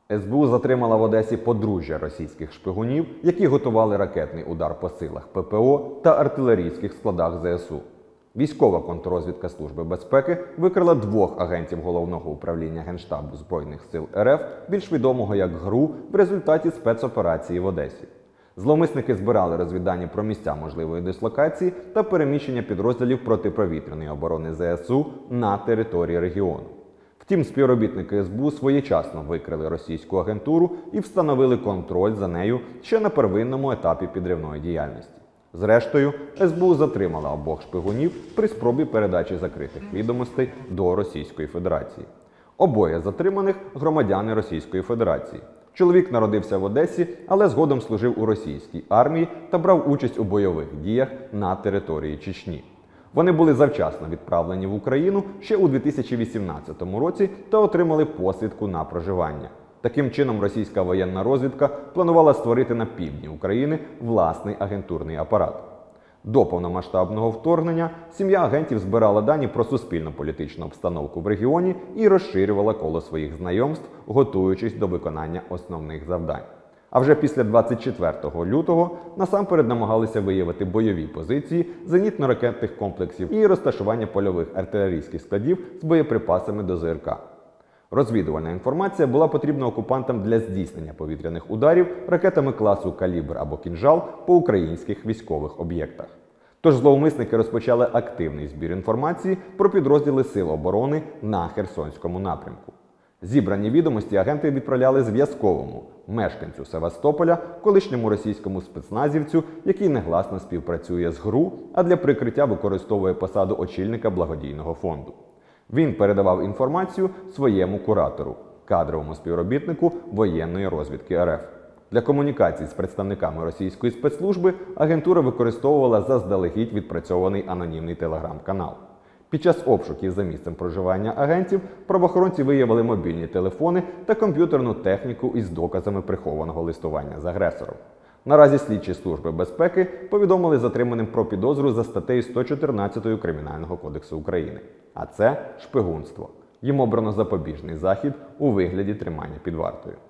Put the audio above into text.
СБУ затримала в Одесі подружжя російських шпигунів, які готували ракетний удар по силах ППО та артилерійських складах ЗСУ. Військова контррозвідка Служби безпеки викрила двох агентів Головного управління Генштабу Збройних сил РФ, більш відомого як ГРУ, в результаті спецоперації в Одесі. Зловмисники збирали розвіддані про місця можливої дислокації та переміщення підрозділів протиповітряної оборони ЗСУ на території регіону. Втім, співробітники СБУ своєчасно викрили російську агентуру і встановили контроль за нею ще на первинному етапі підривної діяльності. Зрештою, СБУ затримала обох шпигунів при спробі передачі закритих відомостей до Російської Федерації. Обоє затриманих – громадяни Російської Федерації. Чоловік народився в Одесі, але згодом служив у російській армії та брав участь у бойових діях на території Чечні. Вони були завчасно відправлені в Україну ще у 2018 році та отримали посвідку на проживання. Таким чином, російська воєнна розвідка планувала створити на півдні України власний агентурний апарат. До повномасштабного вторгнення сім'я агентів збирала дані про суспільно-політичну обстановку в регіоні і розширювала коло своїх знайомств, готуючись до виконання основних завдань. А вже після 24 лютого насамперед намагалися виявити бойові позиції зенітно-ракетних комплексів і розташування польових артилерійських складів з боєприпасами до ЗРК. Розвідувальна інформація була потрібна окупантам для здійснення повітряних ударів ракетами класу «Калібр» або «Кінжал» по українських військових об'єктах. Тож зловмисники розпочали активний збір інформації про підрозділи Сил оборони на Херсонському напрямку. Зібрані відомості агенти відправляли зв'язковому, мешканцю Севастополя, колишньому російському спецназівцю, який негласно співпрацює з ГРУ, а для прикриття використовує посаду очільника благодійного фонду. Він передавав інформацію своєму куратору, кадровому співробітнику воєнної розвідки РФ. Для комунікації з представниками російської спецслужби агентура використовувала заздалегідь відпрацьований анонімний телеграм-канал. Під час обшуків за місцем проживання агентів правоохоронці виявили мобільні телефони та комп'ютерну техніку із доказами прихованого листування з агресором. Наразі слідчі Служби безпеки повідомили затриманим про підозру за статтею 114 Кримінального кодексу України. А це шпигунство. Їм обрано запобіжний захід у вигляді тримання під вартою.